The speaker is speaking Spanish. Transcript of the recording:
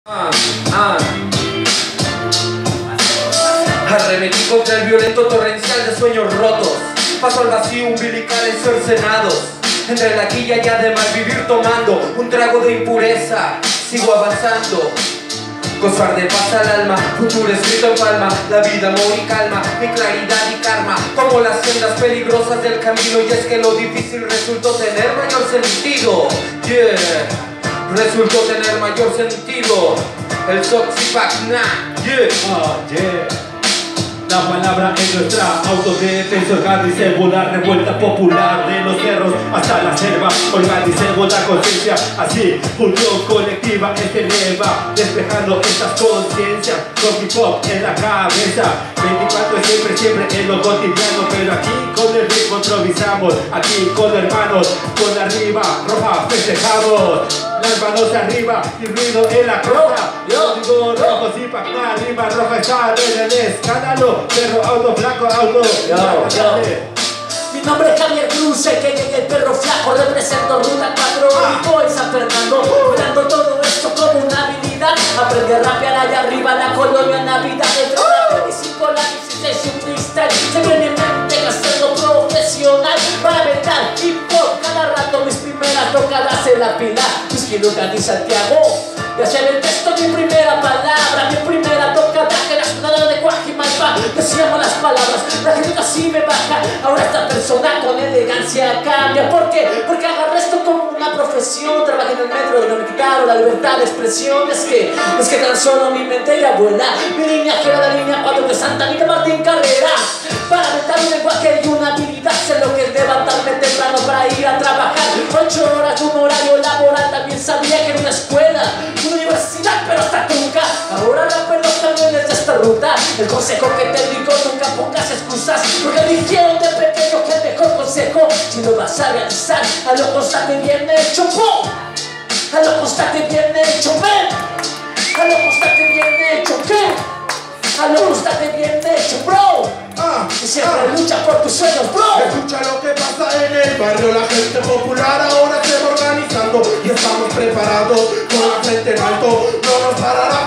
Arremetí contra el violento torrencial de sueños rotos. Paso al vacío umbilical en cercenados. Entre la quilla y además vivir tomando un trago de impureza. Sigo avanzando. Gozar de paz al alma, futuro escrito en palma. La vida, amor y calma, mi claridad y karma. Como las sendas peligrosas del camino. Y es que lo difícil resultó tener mayor sentido. Resultó tener mayor sentido. El Soxipac-Na, La palabra es nuestra autodefensa. Organicemos la revuelta popular de los cerros hasta la selva. Organicemos la conciencia, así función colectiva es eleva, despejando estas conciencias con hip hop en la cabeza. 24 siempre en lo cotidiano, pero aquí con el ritmo improvisamos. Aquí con hermanos, con arriba roja festejamos. Las manos arriba y ruido en la croja. Digo rojo, Soxipac-Na, arriba roja está en el escándalo. Perro, auto, flaco, auto. Mi nombre es Javier Cruz, el que llegue el perro flaco. Represento Ruta 4 y voy San Fernando. Cuidando todo esto como una habilidad. Aprendí a rapear allá arriba en la colonia Navidad. Entre la 25, la 16 y un freestyle. Se viene en mente hacerlo profesional. Para inventar hip hop cada rato. Mis primeras tocadas en la pila. Whisky, Lucas y Santiago. Y hacer el texto mi primera palabra. Mi primera tocada que la ciudad de Coajimalpa. Decíamos las palabras, la gente así me baja. Ahora esta persona con elegancia cambia. ¿Por qué? Porque agarré esto como una profesión. Trabajé en el metro donde me quitaron la libertad de expresión. Es que tan solo mi mente y abuela. Mi línea que era la línea 4 de Santa Anita Martín Carrera. Para inventar un lenguaje y una habilidad. Sé lo que es levantarme temprano para ir a trabajar. 8 horas, un horario laboral. También sabía que era una escuela, una universidad, pero hasta nunca. Ahora rapeo los camiones de esta ruta. El consejo que te digo, nunca pongas excusas, porque dijeron de pequeño que el mejor consejo, si lo vas a realizar, a lo constante bien hecho, ¡pum! A lo constante bien hecho, ven. A lo constante bien hecho, ¿qué? A lo constante bien hecho, bro. Y siempre lucha por tus sueños, bro. Escucha lo que pasa en el barrio. La gente popular ahora se va organizando y estamos preparados con la frente en alto. No nos parará